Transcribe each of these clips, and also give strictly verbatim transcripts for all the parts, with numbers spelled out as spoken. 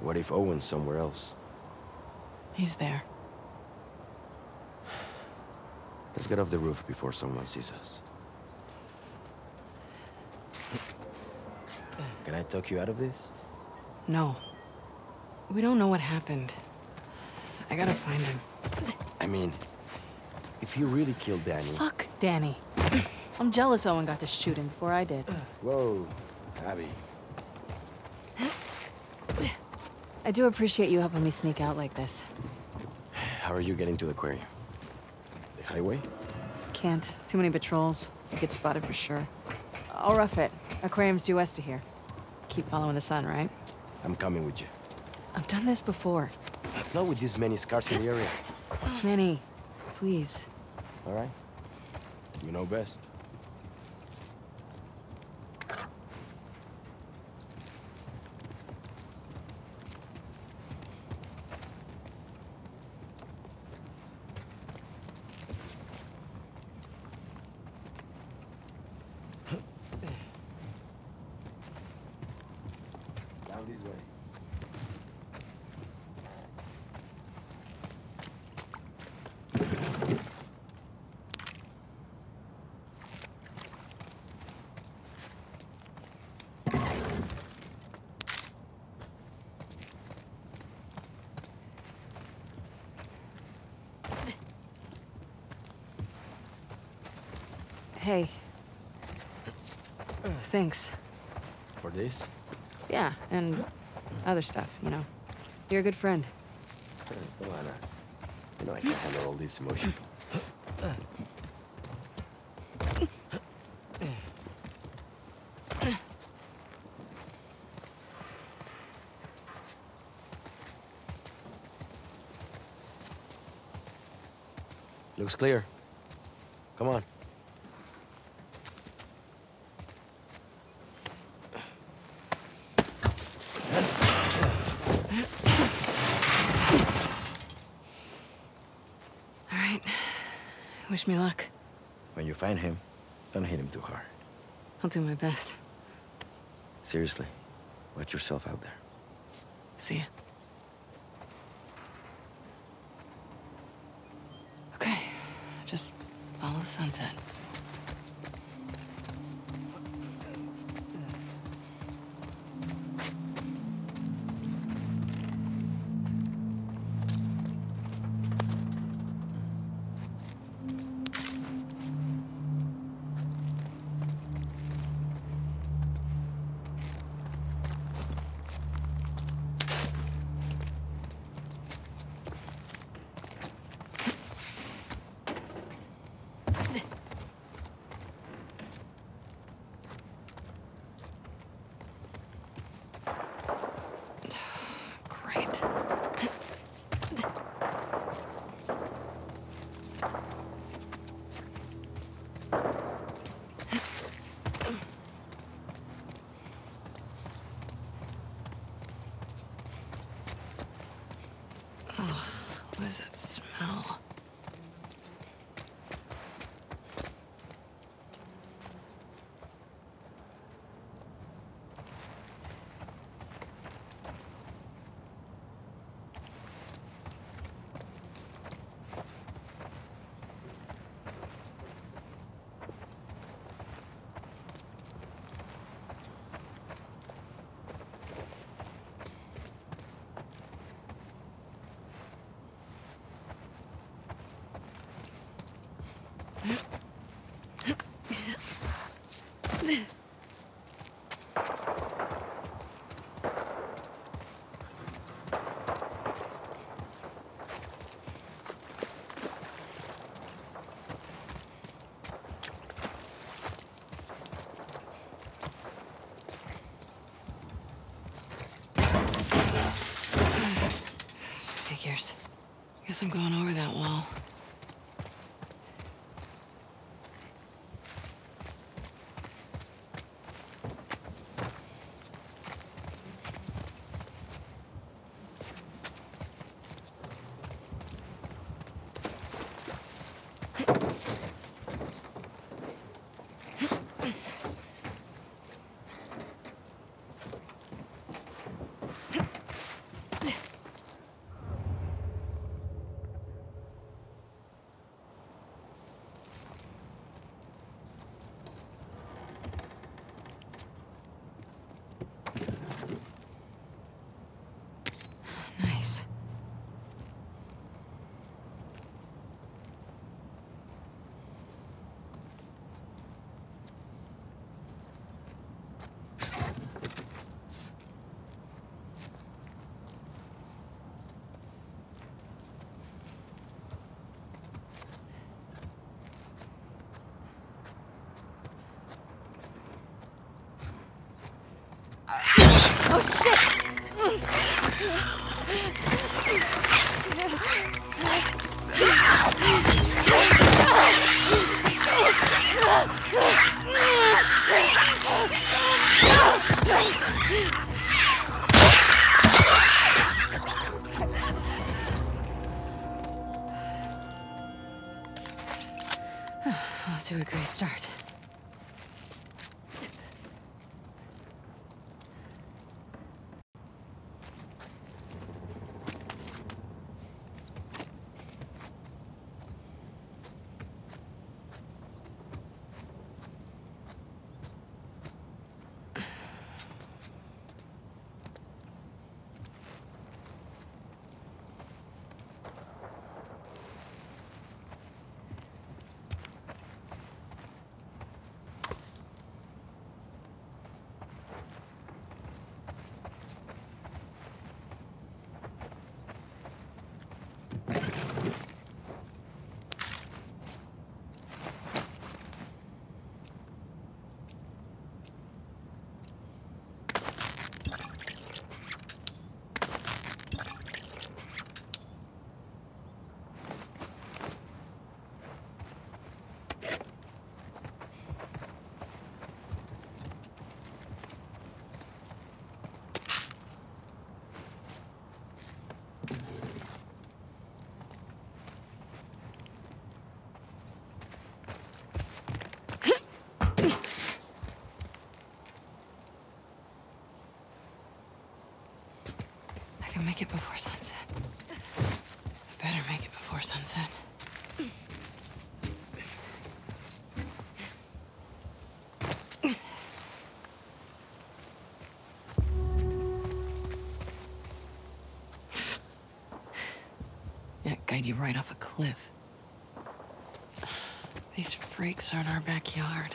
What if Owen's somewhere else? He's there. Let's get off the roof before someone sees us. Can I talk you out of this? No. We don't know what happened. I gotta find him. I mean, if you really killed Danny... Fuck Danny. I'm jealous Owen got to shoot him before I did. Whoa, Abby. I do appreciate you helping me sneak out like this. How are you getting to the aquarium? The highway? Can't. Too many patrols. I get spotted for sure. I'll rough it. Aquarium's due west of here. Keep following the sun, right? I'm coming with you. I've done this before. Not with this many scars in the area. Manny, please. All right. You know best. Down this way. Hey. Thanks. For this? Yeah, and other stuff, you know. You're a good friend. Come on, Ash. You know I can't handle all this emotion. Looks clear. Come on. All right. Wish me luck. When you find him, don't hit him too hard. I'll do my best. Seriously, watch yourself out there. See ya. Okay. Just follow the sunset. Great. Ugh, what is that smell? Figures. Guess I'm going over that wall. Oh, shit! Off to a great start. I can make it before sunset. I better make it before sunset. Yeah, guide you right off a cliff. These freaks are in our backyard.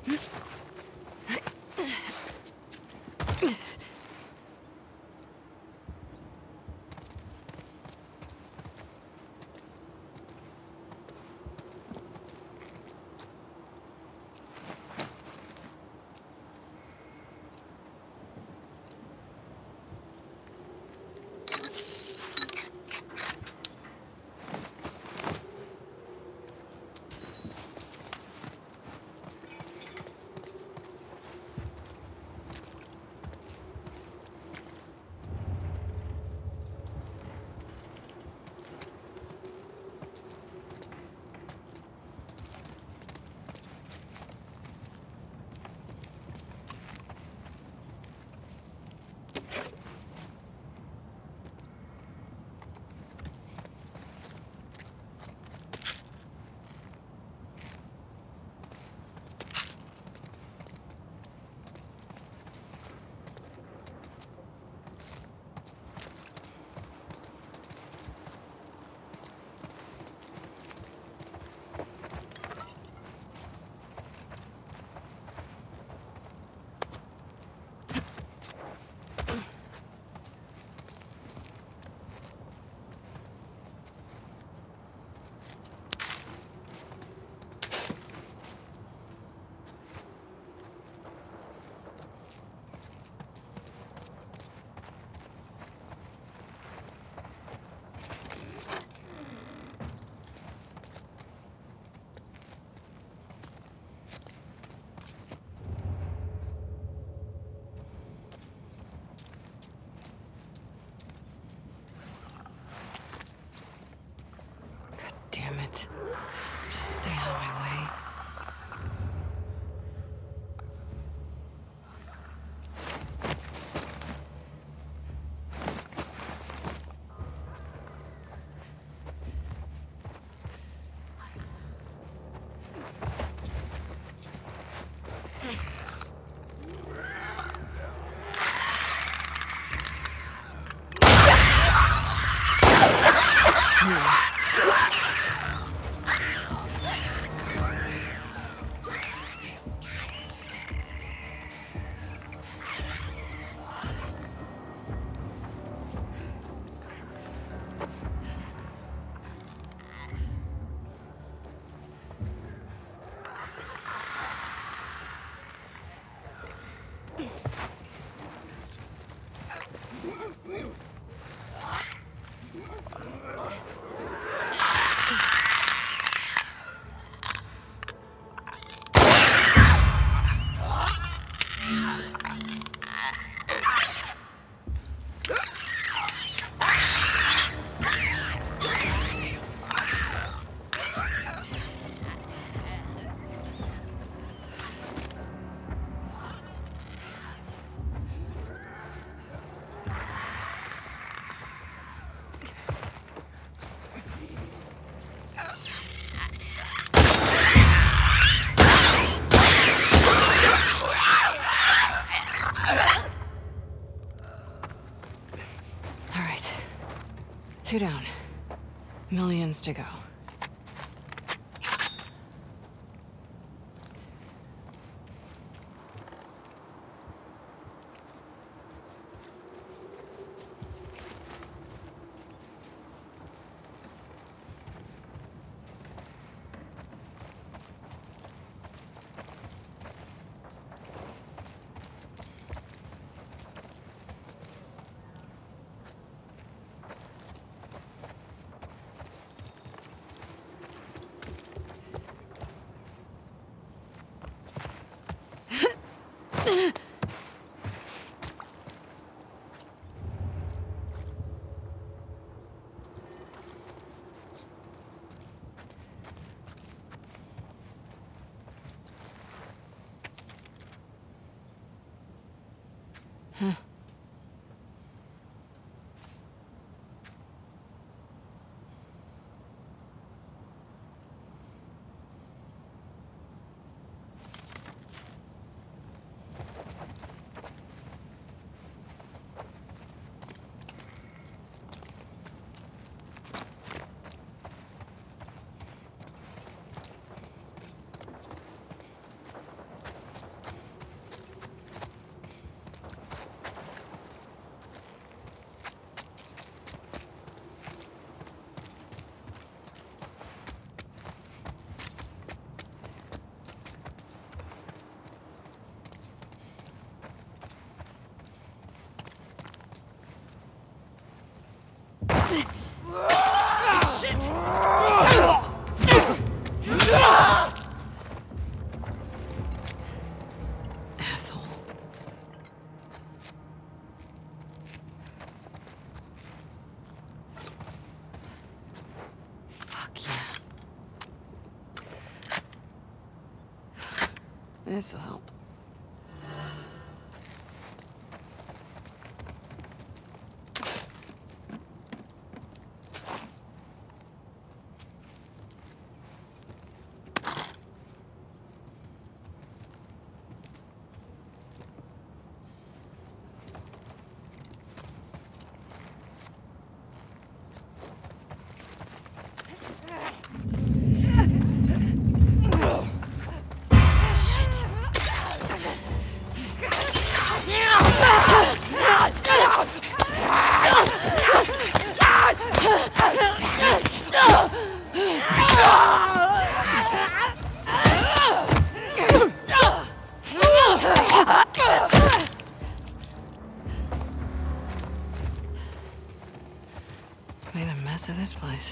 Damn it. Just stay out of my way. Two down. Millions to go. This'll help. Made a mess of this place.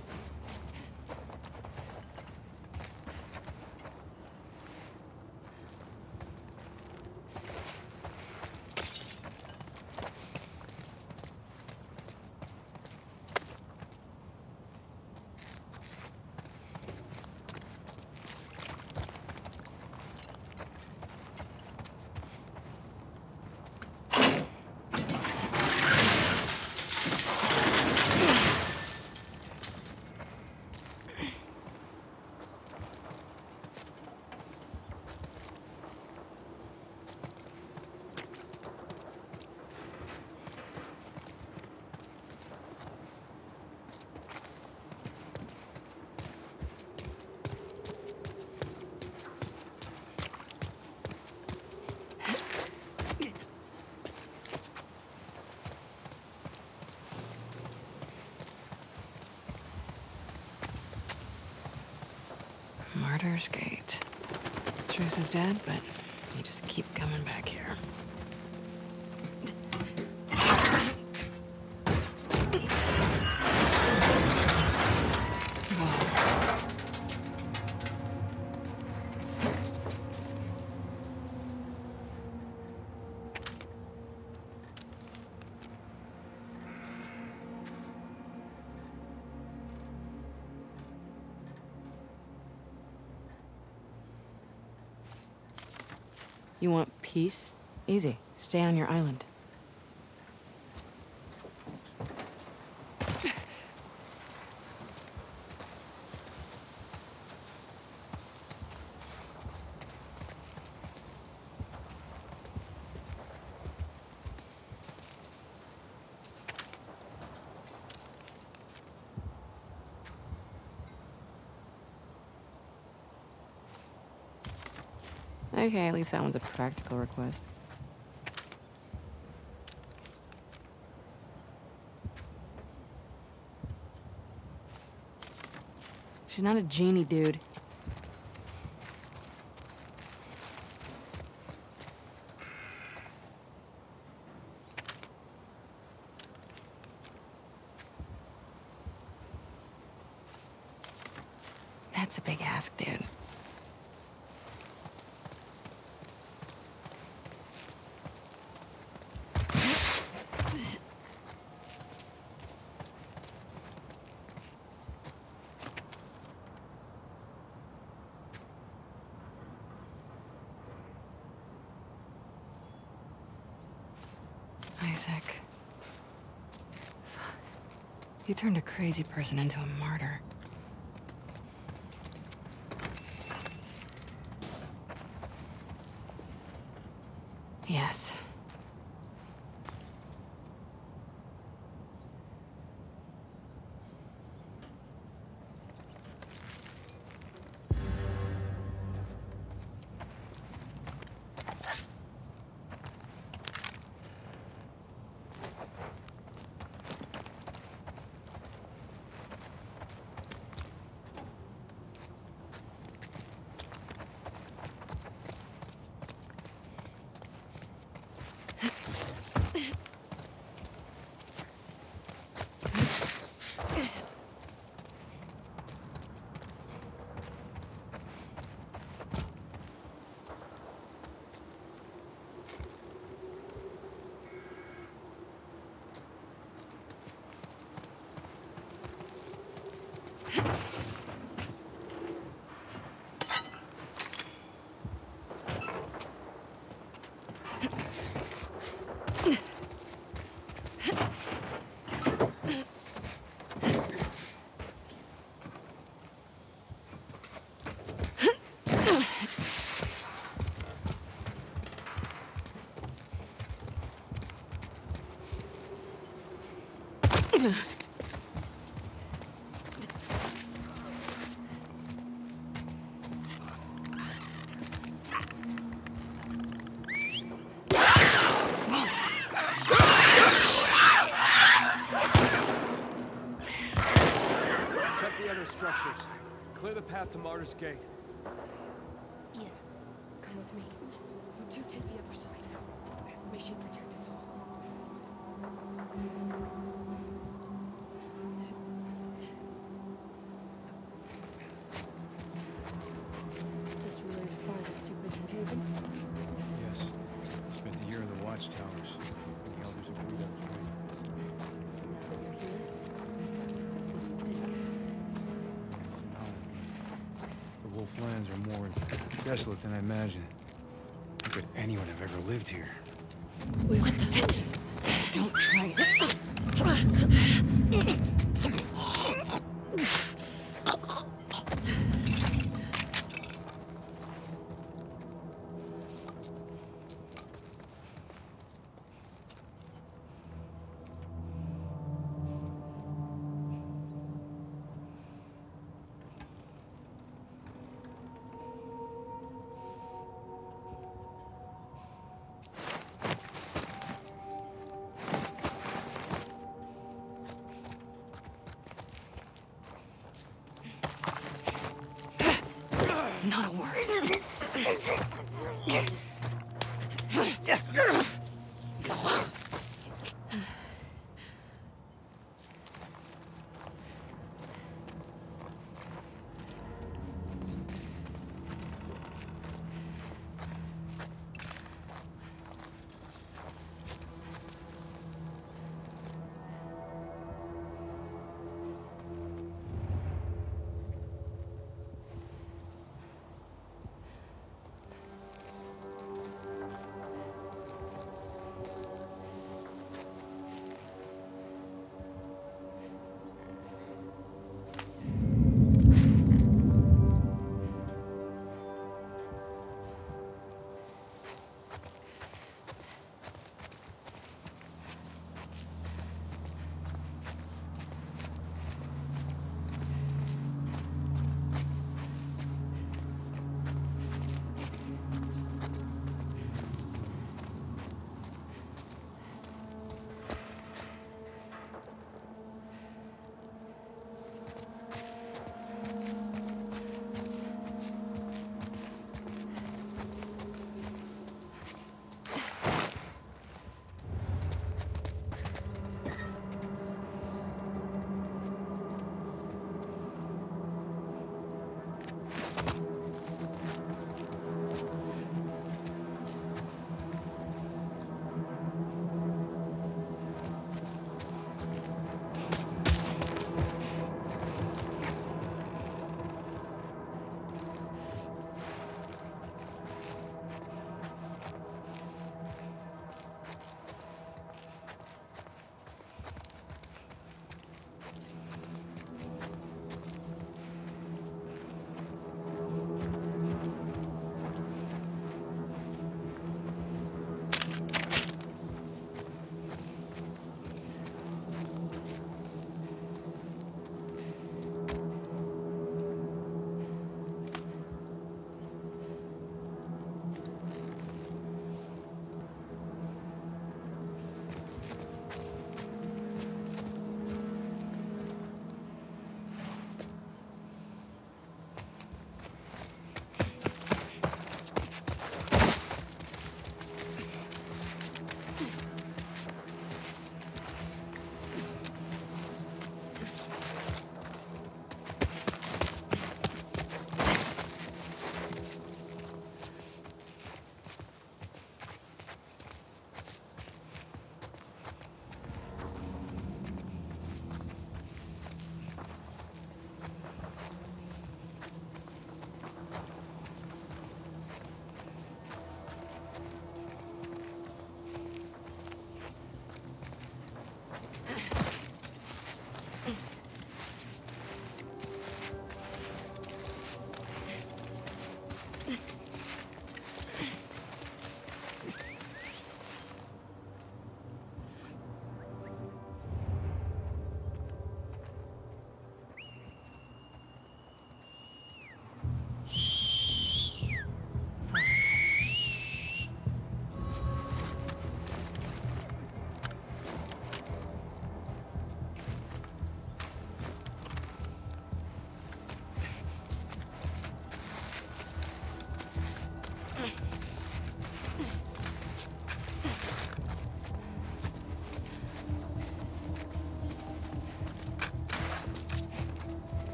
Martyr's Gate. Truce is dead, but you just keep coming back here. You want peace? Easy. Stay on your island. Okay, at least that one's a practical request. She's not a genie, dude. That's a big ask, dude. Isaac. You turned a crazy person into a martyr. Yes. Structures. Clear the path to Martyr's Gate. Ian, come with me. You two take the other side. May she protect us all. Is this really the farthest you've been from Haven? Yes. Spent a year in the watchtowers. The elders agreed I was right. Lands are more desolate than I imagined. How could anyone have ever lived here? Wait, what the? Don't try it. Not a word.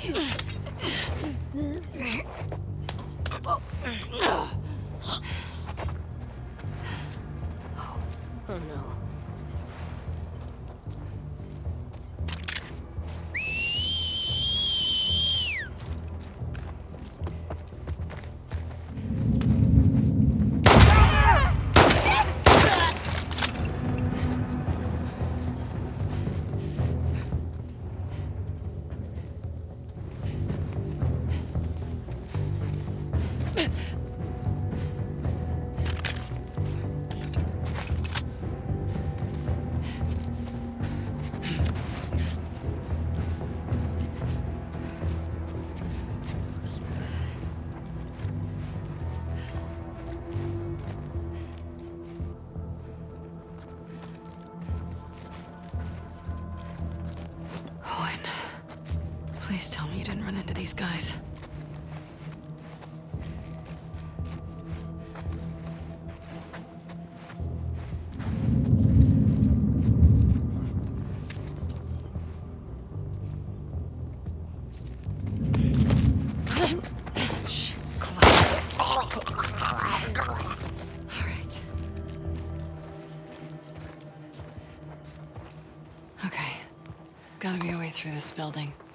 Oh no. Please tell me you didn't run into these guys. Shh, close. All right. Okay. Gotta be a way through this building.